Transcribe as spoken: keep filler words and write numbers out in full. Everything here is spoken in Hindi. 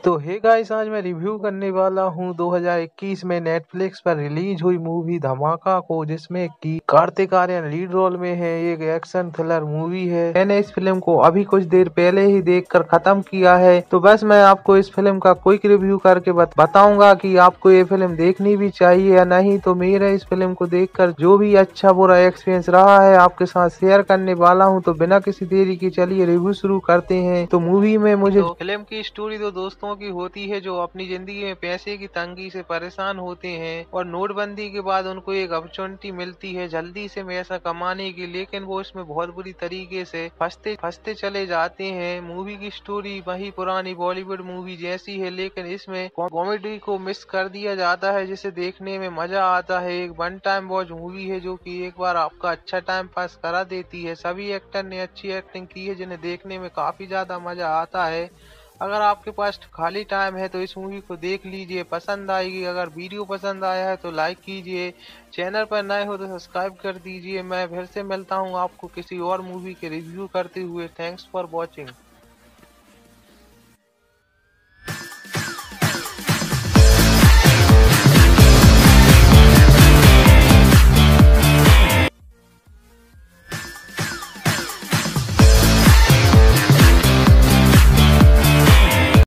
तो हे गाइस, आज मैं रिव्यू करने वाला हूँ दो हज़ार इक्कीस में नेटफ्लिक्स पर रिलीज हुई मूवी धमाका को, जिसमें कि कार्तिक आर्यन लीड रोल में है। एक एक्शन थ्रिलर मूवी है। मैंने इस फिल्म को अभी कुछ देर पहले ही देखकर खत्म किया है, तो बस मैं आपको इस फिल्म का क्विक रिव्यू करके बताऊंगा कि आपको ये फिल्म देखनी भी चाहिए या नहीं। तो मेरा इस फिल्म को देखकर जो भी अच्छा बुरा एक्सपीरियंस रहा है आपके साथ शेयर करने वाला हूँ। तो बिना किसी देरी के चलिए रिव्यू शुरू करते हैं। तो मूवी में मुझे तो फिल्म की स्टोरी तो दोस्तों की होती है जो अपनी जिंदगी में पैसे की तंगी से परेशान होते हैं और नोटबंदी के बाद उनको एक अपॉर्चुनिटी मिलती है जल्दी से पैसा कमाने की, लेकिन वो इसमें बहुत बुरी तरीके से फंसते फंसते चले जाते हैं। मूवी की स्टोरी वही पुरानी बॉलीवुड मूवी जैसी है, लेकिन इसमें कॉमेडी को मिस कर दिया जाता है जिसे देखने में मजा आता है। एक वन टाइम वॉच मूवी है जो कि एक बार आपका अच्छा टाइम पास करा देती है। सभी एक्टर ने अच्छी एक्टिंग की है जिन्हें देखने में काफी ज्यादा मजा आता है। अगर आपके पास खाली टाइम है तो इस मूवी को देख लीजिए, पसंद आएगी। अगर वीडियो पसंद आया है तो लाइक कीजिए, चैनल पर नए हो तो सब्सक्राइब कर दीजिए। मैं फिर से मिलता हूँ आपको किसी और मूवी के रिव्यू करते हुए। Thanks for watching.